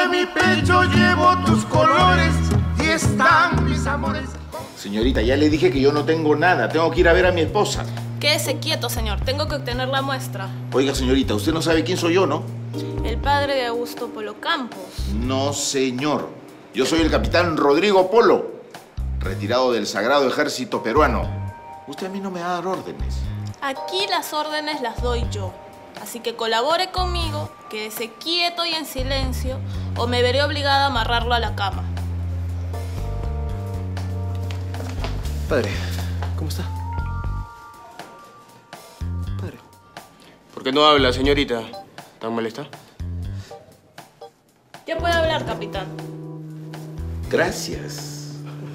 en mi pecho llevo tus colores y están mis amores. Señorita, ya le dije que yo no tengo nada. Tengo que ir a ver a mi esposa. Quédese quieto, señor. Tengo que obtener la muestra. Oiga, señorita, usted no sabe quién soy yo, ¿no? El padre de Augusto Polo Campos. No, señor. Yo soy el capitán Rodrigo Polo, retirado del Sagrado Ejército Peruano. Usted a mí no me va a dar órdenes. Aquí las órdenes las doy yo. Así que colabore conmigo, quédese quieto y en silencio, o me veré obligada a amarrarlo a la cama. Padre, ¿cómo está? Padre. ¿Por qué no habla, señorita? ¿Tan mal está? Ya puede hablar, capitán. Gracias.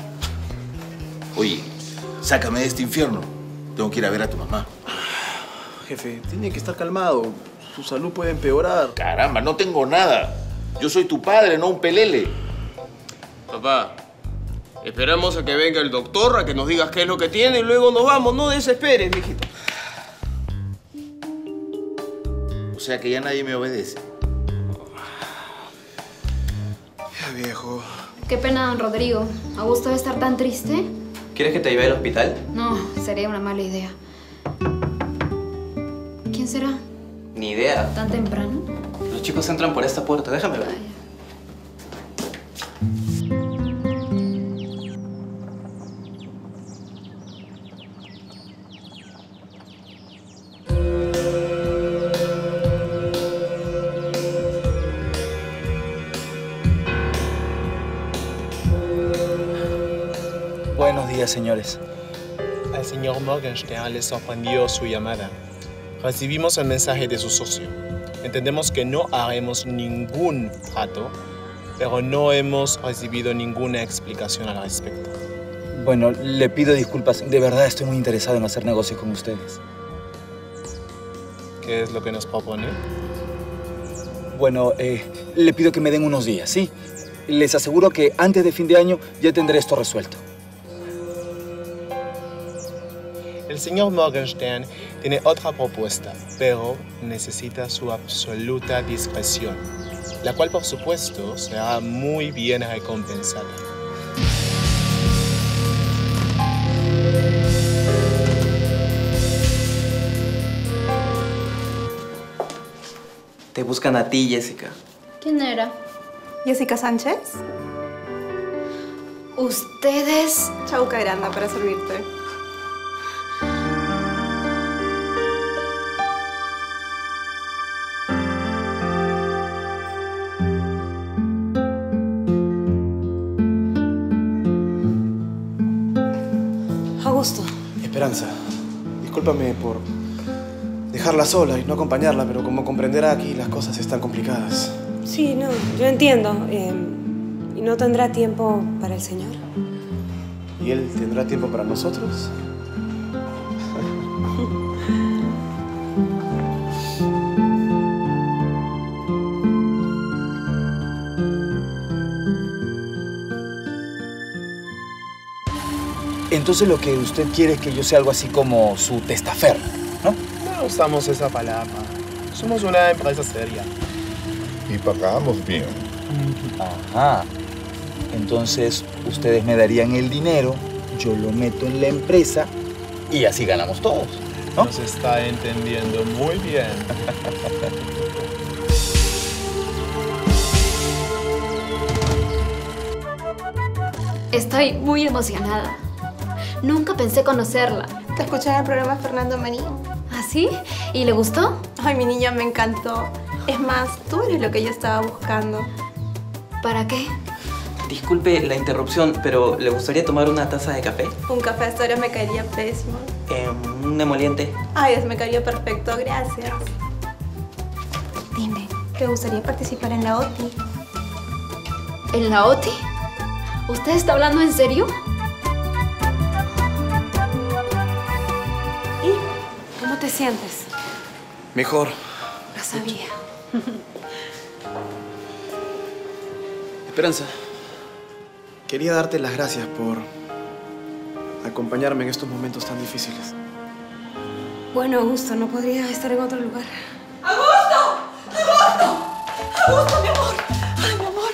Oye, sácame de este infierno. Tengo que ir a ver a tu mamá. Jefe, tiene que estar calmado. Su salud puede empeorar. Caramba, no tengo nada. Yo soy tu padre, no un pelele. Papá, esperamos a que venga el doctor, a que nos digas qué es lo que tiene y luego nos vamos. No desesperes, mijito. O sea que ya nadie me obedece. Ya, viejo. Qué pena, don Rodrigo. ¿Augusto debe estar tan triste? ¿Quieres que te lleve al hospital? No, sería una mala idea. ¿Quién será? Ni idea. ¿Tan temprano? Los chicos entran por esta puerta. Déjame ver. Vaya. Buenos días, señores. Al señor Morgenstern le sorprendió su llamada. Recibimos el mensaje de su socio. Entendemos que no haremos ningún trato, pero no hemos recibido ninguna explicación al respecto. Bueno, le pido disculpas. De verdad estoy muy interesado en hacer negocios con ustedes. ¿Qué es lo que nos propone? Bueno, le pido que me den unos días, ¿sí? Les aseguro que antes de fin de año ya tendré esto resuelto. El señor Morgenstern tiene otra propuesta, pero necesita su absoluta discreción, la cual, por supuesto, será muy bien recompensada. Te buscan a ti, Jessica. ¿Quién era? Jessica Sánchez. Ustedes... Chauca Granda para servirte. Augusto. Esperanza, discúlpame por dejarla sola y no acompañarla, pero como comprenderá aquí las cosas están complicadas. Sí, no, yo entiendo. ¿Y no tendrá tiempo para el señor? ¿Y él tendrá tiempo para nosotros? Entonces lo que usted quiere es que yo sea algo así como su testaferro, ¿no? No usamos esa palabra. Somos una empresa seria. Y pagamos bien. Ajá. Entonces ustedes me darían el dinero, yo lo meto en la empresa y así ganamos todos, ¿no? Nos está entendiendo muy bien. Estoy muy emocionada. Nunca pensé conocerla. Te escuché en el programa Fernando Marín. ¿Ah, sí? ¿Y le gustó? Ay, mi niña, me encantó. Es más, tú eres lo que yo estaba buscando. ¿Para qué? Disculpe la interrupción, pero ¿le gustaría tomar una taza de café? Un café a esta hora me caería pésimo. Un emoliente. Ay, me caería perfecto, gracias. Dime, ¿te gustaría participar en la OTI? ¿En la OTI? ¿Usted está hablando en serio? ¿Y cómo te sientes? Mejor. Lo sabía. Esperanza, quería darte las gracias por acompañarme en estos momentos tan difíciles. Bueno, Augusto, no podría estar en otro lugar. ¡Augusto! ¡Augusto! ¡Augusto, mi amor! ¡Ay, mi amor!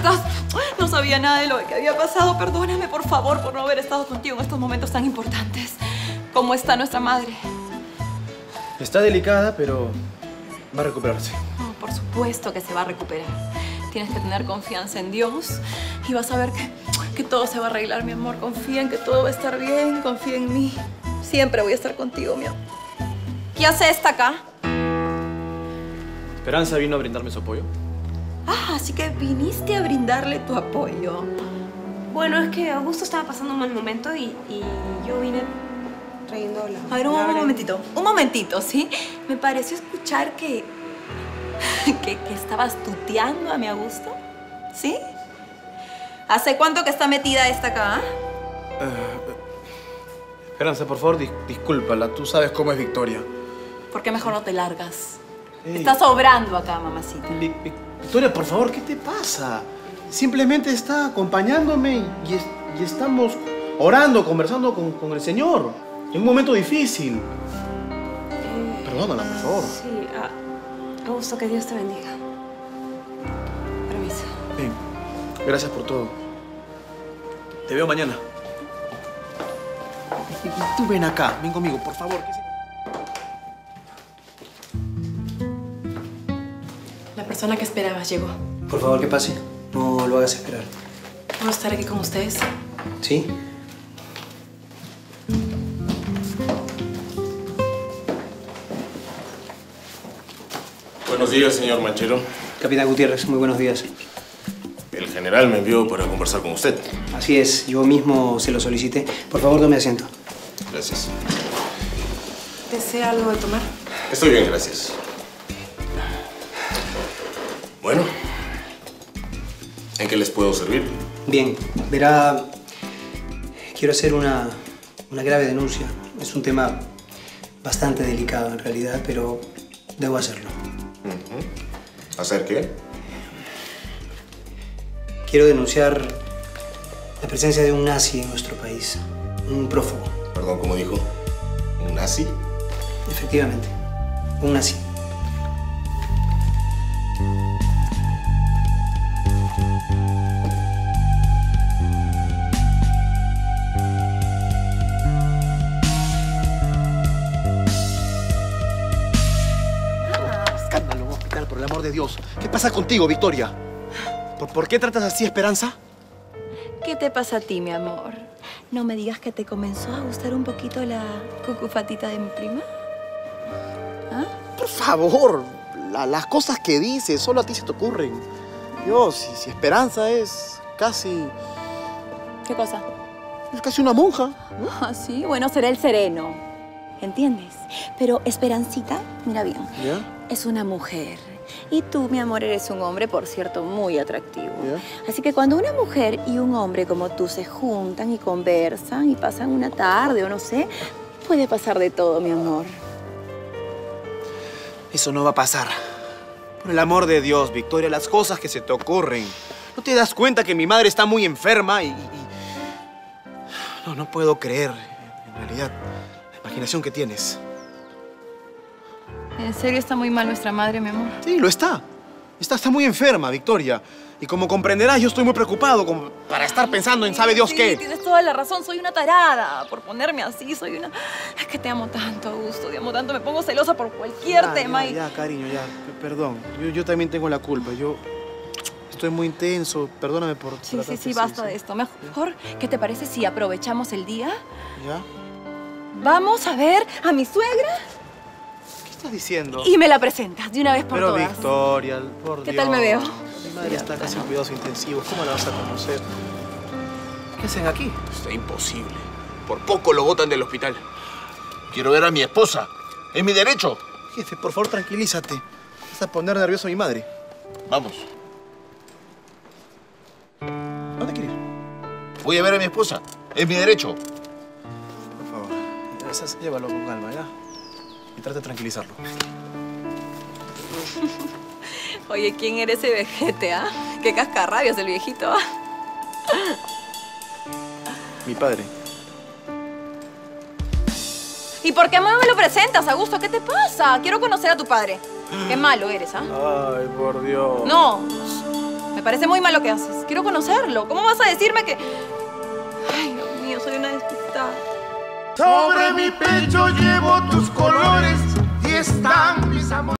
cartas. No sabía nada de lo que había pasado. Perdóname, por favor, por no haber estado contigo en estos momentos tan importantes. ¿Cómo está nuestra madre? Está delicada, pero va a recuperarse. Oh, por supuesto que se va a recuperar. Tienes que tener confianza en Dios y vas a ver que todo se va a arreglar, mi amor. Confía en que todo va a estar bien, confía en mí. Siempre voy a estar contigo, mi amor. ¿Qué hace esta acá? Esperanza vino a brindarme su apoyo. Ah, así que viniste a brindarle tu apoyo. Bueno, es que Augusto estaba pasando un mal momento y yo vine trayendo la... A ver, un momentito, ¿sí? Me pareció escuchar que estabas tuteando a mi Augusto, ¿sí? ¿Hace cuánto que está metida esta acá? Esperanza, por favor, discúlpala. Tú sabes cómo es Victoria. ¿Por qué mejor no te largas? Estás sobrando acá, mamacita. Victoria, por favor, ¿qué te pasa? Simplemente está acompañándome y estamos orando, conversando con el Señor. En un momento difícil. Perdónala, por favor. Sí, Augusto, que Dios te bendiga. Permiso. Bien, gracias por todo. Te veo mañana. Tú ven acá, ven conmigo, por favor. La persona que esperabas llegó. Por favor, que pase. No lo hagas esperar. ¿Puedo estar aquí con ustedes? ¿Sí? Buenos días, señor Manchero. Capitán Gutiérrez, muy buenos días. El general me envió para conversar con usted. Así es, yo mismo se lo solicité. Por favor, tome asiento. Gracias. ¿Desea algo de tomar? Estoy bien, gracias. Bueno, ¿en qué les puedo servir? Bien, verá, quiero hacer una grave denuncia. Es un tema bastante delicado en realidad, pero debo hacerlo. ¿Hacer qué? Quiero denunciar la presencia de un nazi en nuestro país, un prófugo. Perdón, ¿cómo dijo? ¿Un nazi? Efectivamente, un nazi. Escándalo, un hospital, por el amor de Dios. ¿Qué pasa contigo, Victoria? ¿Por qué tratas así a Esperanza? ¿Qué te pasa a ti, mi amor? No me digas que te comenzó a gustar un poquito la cucufatita de mi prima. ¿Ah? Por favor, las cosas que dices solo a ti se te ocurren. Dios, si Esperanza es casi... ¿Qué cosa? Es casi una monja, ¿no? Ah, sí, bueno, será el sereno. ¿Entiendes? Pero Esperancita, mira bien, ¿Ya? es una mujer. Y tú, mi amor, eres un hombre, por cierto, muy atractivo. ¿Ya? Así que cuando una mujer y un hombre como tú se juntan y conversan y pasan una tarde o no sé, puede pasar de todo, mi amor. Eso no va a pasar. Por el amor de Dios, Victoria, las cosas que se te ocurren. ¿No te das cuenta que mi madre está muy enferma y... No puedo creer, en realidad, la imaginación que tienes. ¿En serio está muy mal nuestra madre, mi amor? Sí, lo está. Está muy enferma, Victoria. Y como comprenderás, yo estoy muy preocupado como para estar pensando en sabe Dios qué. Sí, tienes toda la razón. Soy una tarada por ponerme así. Soy una... Es que te amo tanto, Augusto. Te amo tanto. Me pongo celosa por cualquier tema. Ya, cariño, ya. Perdón. Yo también tengo la culpa. Yo estoy muy intenso. Perdóname por... Sí, basta de esto. Mejor, ¿qué te parece si aprovechamos el día? ¿Ya? Vamos a ver a mi suegra. ¿Qué estás diciendo? Y me la presentas de una vez por todas. Pero Victoria, por Dios. ¿Qué tal me veo? Mi madre está casi en cuidados intensivos. ¿Cómo la vas a conocer? ¿Qué hacen aquí? Está imposible. Por poco lo botan del hospital. Quiero ver a mi esposa. Es mi derecho. Jefe, por favor, tranquilízate. Vas a poner nervioso a mi madre. Vamos. ¿Dónde quieres ir? Voy a ver a mi esposa. Es mi derecho. Por favor. Llévalo con calma, ¿ya? Y trata de tranquilizarlo. Oye, ¿quién era ese vejete, ah? Qué cascarrabias el viejito, ah. Mi padre. ¿Y por qué no me lo presentas, Augusto? ¿Qué te pasa? Quiero conocer a tu padre. Qué malo eres, ¿ah? Ay, por Dios. No. Me parece muy mal lo que haces. Quiero conocerlo. ¿Cómo vas a decirme que...? Ay, Dios mío, soy una despistada. Sobre mi pecho llevo tus